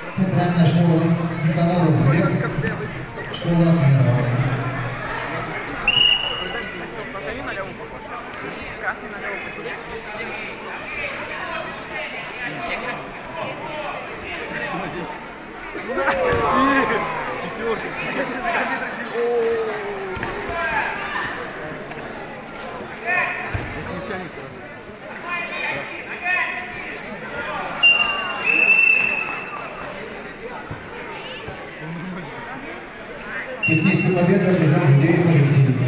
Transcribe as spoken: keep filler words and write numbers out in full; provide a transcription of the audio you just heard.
Центральная школа Николаев Глеб, школа Мирова. Красный налево потереть. Техническую победу одержал Жулеев Алексей.